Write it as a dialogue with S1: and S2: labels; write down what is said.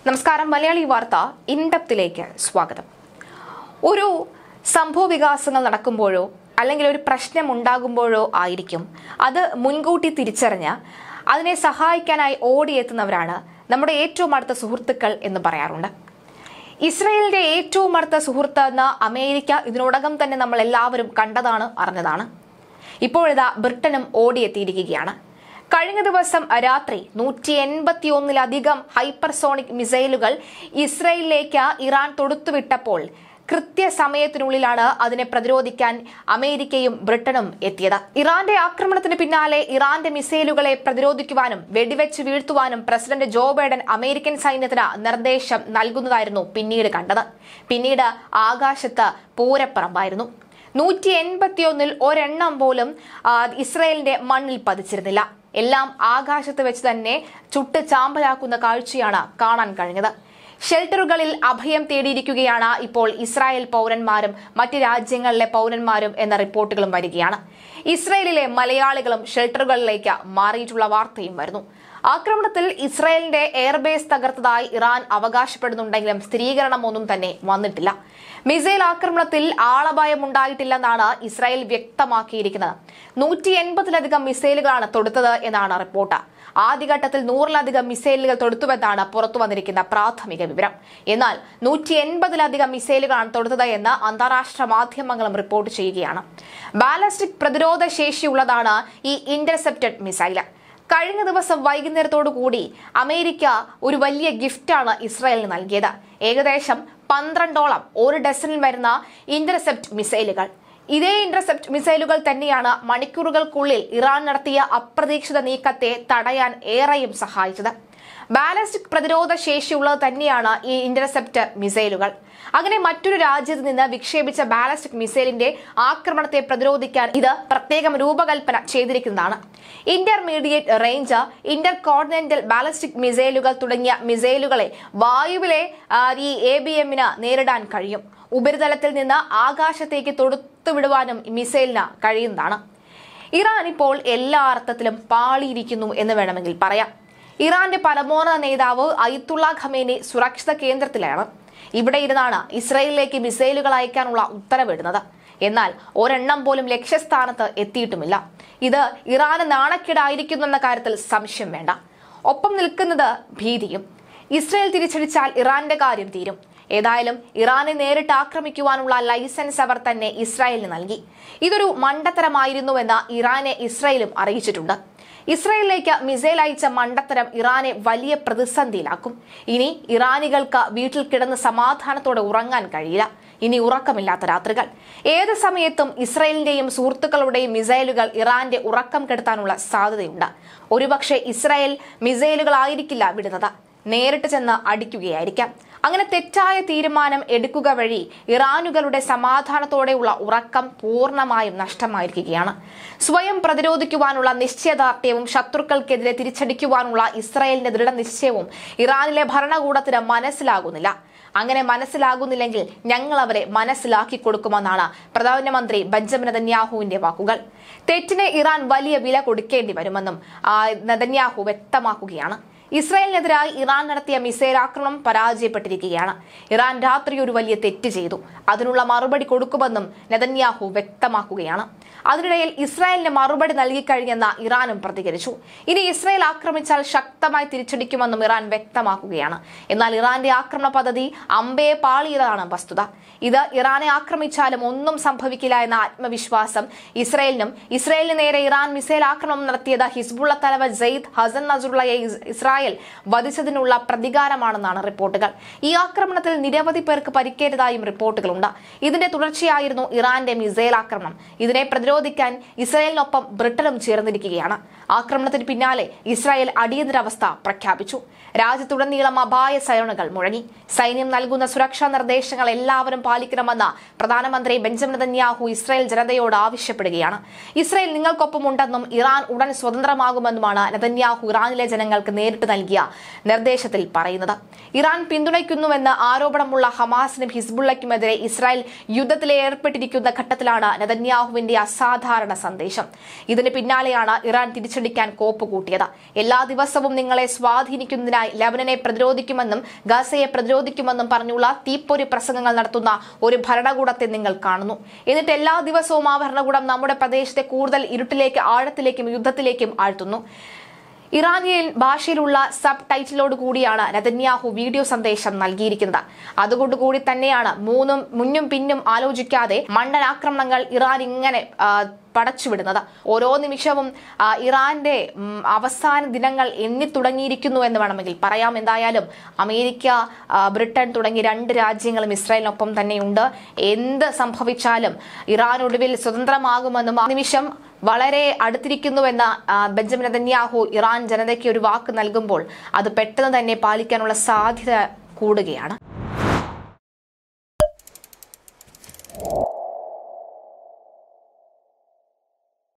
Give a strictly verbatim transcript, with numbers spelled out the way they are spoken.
S1: നമസ്കാരം. മലയാളി വാർത്ത ഇൻഡെപ്തിലേക്ക് സ്വാഗതം. ഒരു സംഭവ വികാസങ്ങൾ നടക്കുമ്പോഴോ അല്ലെങ്കിൽ ഒരു പ്രശ്നം ഉണ്ടാകുമ്പോഴോ ആയിരിക്കും അത് മുൻകൂട്ടി തിരിച്ചറിഞ്ഞ് അതിനെ സഹായിക്കാനായി ഓടിയെത്തുന്നവരാണ് നമ്മുടെ ഏറ്റവും അടുത്ത സുഹൃത്തുക്കൾ എന്ന് പറയാറുണ്ട്. ഇസ്രയേലിന്റെ ഏറ്റവും അടുത്ത സുഹൃത്ത് എന്ന അമേരിക്ക ഇതിനോടകം തന്നെ നമ്മൾ എല്ലാവരും കണ്ടതാണ്, അറിഞ്ഞതാണ്. ഇപ്പോഴിതാ ബ്രിട്ടനും ഓടിയെത്തിയിരിക്കുകയാണ്. കഴിഞ്ഞ ദിവസം രാത്രി നൂറ്റി എൺപത്തി ഒന്നിലധികം ഹൈപ്പർസോണിക് മിസൈലുകൾ ഇസ്രയേലിലേക്ക് ഇറാൻ തൊടുത്തുവിട്ടപ്പോൾ കൃത്യസമയത്തിനുള്ളിലാണ് അതിനെ പ്രതിരോധിക്കാൻ അമേരിക്കയും ബ്രിട്ടനും എത്തിയത്. ഇറാന്റെ ആക്രമണത്തിന് പിന്നാലെ ഇറാന്റെ മിസൈലുകളെ പ്രതിരോധിക്കുവാനും വെടിവെച്ച് വീഴ്ത്തുവാനും പ്രസിഡന്റ് ജോ ബൈഡൻ അമേരിക്കൻ സൈന്യത്തിന് നിർദ്ദേശം നൽകുന്നതായിരുന്നു പിന്നീട് കണ്ടത്. പിന്നീട് ആകാശത്ത് പൂരപ്പറമ്പായിരുന്നു. നൂറ്റി എൺപത്തി ഒന്നിൽ ഒരെണ്ണം പോലും ഇസ്രയേലിന്റെ മണ്ണിൽ പതിച്ചിരുന്നില്ല. എല്ലാം ആകാശത്ത് വെച്ച് തന്നെ ചുട്ട് ചാമ്പലാക്കുന്ന കാഴ്ചയാണ് കാണാൻ കഴിഞ്ഞത്. ഷെൽട്ടറുകളിൽ അഭയം തേടിയിരിക്കുകയാണ് ഇപ്പോൾ ഇസ്രായേൽ പൗരന്മാരും മറ്റ് രാജ്യങ്ങളിലെ പൗരന്മാരും എന്ന റിപ്പോർട്ടുകളും വരികയാണ്. ഇസ്രായേലിലെ മലയാളികളും ഷെൽട്ടറുകളിലേക്ക് മാറിയിട്ടുള്ള വാർത്തയും വരുന്നു. ആക്രമണത്തിൽ ഇസ്രായേലിന്റെ എയർബേസ് തകർത്തതായി ഇറാൻ അവകാശപ്പെടുന്നുണ്ടെങ്കിലും സ്ഥിരീകരണമൊന്നും തന്നെ വന്നിട്ടില്ല. മിസൈൽ ആക്രമണത്തിൽ ആളപായം ഉണ്ടായിട്ടില്ലെന്നാണ് ഇസ്രായേൽ വ്യക്തമാക്കിയിരിക്കുന്നത്. നൂറ്റി എൺപതിലധികം മിസൈലുകളാണ് തൊടുത്തത് എന്നാണ് റിപ്പോർട്ട്. ആദ്യഘട്ടത്തിൽ നൂറിലധികം മിസൈലുകൾ തൊടുത്തുവെന്നാണ് പുറത്തു വന്നിരിക്കുന്ന പ്രാഥമിക വിവരം. എന്നാൽ നൂറ്റി എൺപതിലധികം മിസൈലുകളാണ് തൊടുത്തത് എന്ന് അന്താരാഷ്ട്ര മാധ്യമങ്ങളും റിപ്പോർട്ട് ചെയ്യുകയാണ്. ബാലിസ്റ്റിക് പ്രതിരോധ ശേഷിയുള്ളതാണ് ഈ ഇന്റർസെപ്റ്റഡ് മിസൈൽ. കഴിഞ്ഞ ദിവസം വൈകുന്നേരത്തോടു കൂടി അമേരിക്ക ഒരു വലിയ ഗിഫ്റ്റാണ് ഇസ്രായേലിന് നൽകിയത്. ഏകദേശം പന്ത്രണ്ടോളം ഒരു ഡസനിൽ വരുന്ന ഇന്റർസെപ്റ്റ് മിസൈലുകൾ. ഇതേ ഇന്റർസെപ്റ്റ് മിസൈലുകൾ തന്നെയാണ് മണിക്കൂറുകൾക്കുള്ളിൽ ഇറാൻ നടത്തിയ അപ്രതീക്ഷിത നീക്കത്തെ തടയാൻ ഏറെയും സഹായിച്ചത്. ബാലിസ്റ്റിക് പ്രതിരോധ ശേഷിയുള്ളത് തന്നെയാണ് ഈ ഇന്റർസെപ്റ്റ് മിസൈലുകൾ. അങ്ങനെ മറ്റൊരു രാജ്യത്ത് നിന്ന് വിക്ഷേപിച്ച ബാലിസ്റ്റിക് മിസൈലിന്റെ ആക്രമണത്തെ പ്രതിരോധിക്കാൻ ഇത് പ്രത്യേകം രൂപകൽപ്പന ചെയ്തിരിക്കുന്നതാണ്. Intermediate range, intercontinental ballistic മിസൈലുകൾ തുടങ്ങിയ മിസൈലുകളെ വായുവിലെ ഈ എ ബി എമ്മിന് നേരിടാൻ കഴിയും. ഉപരിതലത്തിൽ നിന്ന് ആകാശത്തേക്ക് തൊടുത്തുവിടുവാനും മിസൈലിന് കഴിയുന്നതാണ്. ഇറാൻ ഇപ്പോൾ എല്ലാ അർത്ഥത്തിലും പാളിയിരിക്കുന്നു എന്ന് വേണമെങ്കിൽ പറയാം. ഇറാന്റെ പരമോന്നത നേതാവ് അയത്തുള്ള ഖമേനി സുരക്ഷിത കേന്ദ്രത്തിലാണ്. ഇവിടെ ഇരുന്നാണ് ഇസ്രയേലിലേക്ക് മിസൈലുകൾ അയക്കാനുള്ള ഉത്തരവിടുന്നത്. എന്നാൽ ഒരെണ്ണം പോലും ലക്ഷ്യസ്ഥാനത്ത് എത്തിയിട്ടുമില്ല. ഇത് ഇറാന് നാണക്കേടായിരിക്കുന്നെന്ന കാര്യത്തിൽ സംശയം വേണ്ട. ഒപ്പം നിൽക്കുന്നത് ഭീതിയും. ഇസ്രയേൽ തിരിച്ചടിച്ചാൽ ഇറാന്റെ കാര്യം തീരും. ഏതായാലും ഇറാനെ നേരിട്ട് ആക്രമിക്കുവാനുള്ള ലൈസൻസ് അവർ തന്നെ ഇസ്രായേലിന് നൽകി. ഇതൊരു മണ്ടത്തരമായിരുന്നുവെന്ന് ഇറാനെ ഇസ്രായേലും അറിയിച്ചിട്ടുണ്ട്. ഇസ്രായേലിലേക്ക് മിസൈൽ അയച്ച മണ്ടത്തരം ഇറാനെ വലിയ പ്രതിസന്ധിയിലാക്കും. ഇനി ഇറാനികൾക്ക് വീട്ടിൽ കിടന്ന് സമാധാനത്തോടെ ഉറങ്ങാൻ കഴിയില്ല. ഇനി ഉറക്കമില്ലാത്ത രാത്രികൾ. ഏത് സമയത്തും ഇസ്രായേലിന്റെയും സുഹൃത്തുക്കളുടെയും മിസൈലുകൾ ഇറാന്റെ ഉറക്കം കെടുത്താനുള്ള സാധ്യതയുണ്ട്. ഒരുപക്ഷെ ഇസ്രായേൽ മിസൈലുകളായിരിക്കില്ല വിടുന്നത്, നേരിട്ട് ചെന്ന് അടിക്കുകയായിരിക്കാം. അങ്ങനെ തെറ്റായ തീരുമാനം എടുക്കുക വഴി ഇറാനുകളുടെ സമാധാനത്തോടെയുള്ള ഉറക്കം പൂർണ്ണമായും നഷ്ടമായിരിക്കുകയാണ്. സ്വയം പ്രതിരോധിക്കുവാനുള്ള നിശ്ചയദാർഢ്യവും ശത്രുക്കൾക്കെതിരെ തിരിച്ചടിക്കുവാനുള്ള ഇസ്രായേലിന്റെ ദൃഢനിശ്ചയവും ഇറാനിലെ ഭരണകൂടത്തിന് മനസ്സിലാകുന്നില്ല. അങ്ങനെ മനസ്സിലാകുന്നില്ലെങ്കിൽ ഞങ്ങൾ അവരെ മനസ്സിലാക്കി കൊടുക്കുമെന്നാണ് പ്രധാനമന്ത്രി ബെഞ്ചമിൻ നെതന്യാഹുവിന്റെ വാക്കുകൾ. തെറ്റിന് ഇറാൻ വലിയ വില കൊടുക്കേണ്ടി വരുമെന്നും നെതന്യാഹു വ്യക്തമാക്കുകയാണ്. ഇസ്രായേലിനെതിരായി ഇറാൻ നടത്തിയ മിസൈൽ ആക്രമണം പരാജയപ്പെട്ടിരിക്കുകയാണ്. ഇറാൻ രാത്രി ഒരു വലിയ തെറ്റ് ചെയ്തു, അതിനുള്ള മറുപടി കൊടുക്കുമെന്നും നെതന്യാഹു വ്യക്തമാക്കുകയാണ്. അതിനിടയിൽ ഇസ്രായേലിന് മറുപടി നൽകിക്കഴിഞ്ഞെന്ന ഇറാനും പ്രതികരിച്ചു. ഇനി ഇസ്രായേൽ ആക്രമിച്ചാൽ ശക്തമായി തിരിച്ചടിക്കുമെന്നും ഇറാൻ വ്യക്തമാക്കുകയാണ്. എന്നാൽ ഇറാന്റെ ആക്രമണ പദ്ധതി അമ്പയെ പാളിയതാണ് വസ്തുത. ഇത് ഇറാനെ ആക്രമിച്ചാലും ഒന്നും സംഭവിക്കില്ല എന്ന ആത്മവിശ്വാസം ഇസ്രായേലിനും ഇസ്രായേലിന് നേരെ ഇറാൻ മിസൈൽ ആക്രമണം നടത്തിയത് ഹിസ്ബുള്ള തലവൻ സെയ്ദ് ഹസൻ നസറുള്ളയെ ഇസ്രായേൽ വധിച്ചതിനുള്ള പ്രതികാരമാണെന്നാണ് റിപ്പോർട്ടുകൾ. ഈ ആക്രമണത്തിൽ നിരവധി പേർക്ക് പരിക്കേറ്റതായും റിപ്പോർട്ടുകളുണ്ട്. ഇതിന്റെ തുടർച്ചയായിരുന്നു ഇറാന്റെ മിസൈൽ ആക്രമണം. ഇതിനെ പ്രതിരോധിക്കാൻ ഇസ്രായേലിനൊപ്പം ബ്രിട്ടനും ചേർന്നിരിക്കുകയാണ്. ആക്രമണത്തിന് പിന്നാലെ ഇസ്രായേൽ അടിയന്തരാവസ്ഥ പ്രഖ്യാപിച്ചു. രാജ്യത്തുടനീളം അപായ സൈറണുകൾ മുഴങ്ങി. സൈന്യം നൽകുന്ന സുരക്ഷാ നിർദ്ദേശങ്ങൾ എല്ലാവരും പാലിക്കണമെന്ന് പ്രധാനമന്ത്രി ബെഞ്ചമിൻ നെതന്യാഹു ഇസ്രായേൽ ജനതയോട് ആവശ്യപ്പെടുകയാണ്. ഇസ്രായേൽ നിങ്ങൾക്കൊപ്പമുണ്ടെന്നും ഇറാൻ ഉടൻ സ്വതന്ത്രമാകുമെന്നുമാണ് നെതന്യാഹു ഇറാനിലെ ജനങ്ങൾക്ക് നേരിട്ട് ഒപ്പിട്ട് നൽകിയ നിർദ്ദേശത്തിൽ പറയുന്നത്. ഇറാൻ പിന്തുണയ്ക്കുന്നുവെന്ന് ആരോപണമുള്ള ഹമാസിനും ഹിസ്ബുള്ളയ്ക്കുമെതിരെ ഇസ്രായേൽ യുദ്ധത്തിൽ ഏർപ്പെട്ടിരിക്കുന്ന ഘട്ടത്തിലാണ് നെതന്യാഹുവിന്റെ അസാധാരണ സന്ദേശം. ഇതിന് പിന്നാലെയാണ് ഇറാൻ തിരിച്ചടിക്കാൻ കോപ്പ് കൂട്ടിയത്. എല്ലാ ദിവസവും നിങ്ങളെ സ്വാധീനിക്കുന്നതിനായി ലബനനെ പ്രതിരോധിക്കുമെന്നും ഗസയെ പ്രതിരോധിക്കുമെന്നും പറഞ്ഞുള്ള തീപ്പൊരി പ്രസംഗങ്ങൾ നടത്തുന്ന ഒരു ഭരണകൂടത്തെ നിങ്ങൾ കാണുന്നു. എന്നിട്ട് എല്ലാ ദിവസവും ആ ഭരണകൂടം നമ്മുടെ പ്രദേശത്തെ കൂടുതൽ ഇരുട്ടിലേക്ക്, ആഴത്തിലേക്കും യുദ്ധത്തിലേക്കും ആഴ്ത്തുന്നു. ഇറാനിയൻ ഭാഷയിലുള്ള സബ് ടൈറ്റിലോട് കൂടിയാണ് നെതന്യാഹു വീഡിയോ സന്ദേശം നൽകിയിരിക്കുന്നത്. അതുകൊണ്ടുകൂടി തന്നെയാണ് മൂന്നും മുന്നും പിന്നും ആലോചിക്കാതെ മണ്ടൻ ആക്രമണങ്ങൾ ഇറാൻ ഇങ്ങനെ പടച്ചുവിടുന്നത്. ഓരോ നിമിഷവും ഇറാന്റെ അവസാന ദിനങ്ങൾ എണ്ണി തുടങ്ങിയിരിക്കുന്നു എന്ന് വേണമെങ്കിൽ പറയാം. എന്തായാലും അമേരിക്ക, ബ്രിട്ടൻ തുടങ്ങി രണ്ട് രാജ്യങ്ങളും ഇസ്രായേലിനൊപ്പം തന്നെയുണ്ട്. എന്ത് സംഭവിച്ചാലും ഇറാൻ ഒടുവിൽ സ്വതന്ത്രമാകുമെന്നും ആ നിമിഷം വളരെ അടുത്തിരിക്കുന്നുവെന്ന ബെഞ്ചമിൻ നെതന്യാഹു ഇറാൻ ജനതയ്ക്ക് ഒരു വാക്ക് നൽകുമ്പോൾ അത് പെട്ടെന്ന് തന്നെ പാലിക്കാനുള്ള സാധ്യത കൂടുകയാണ്.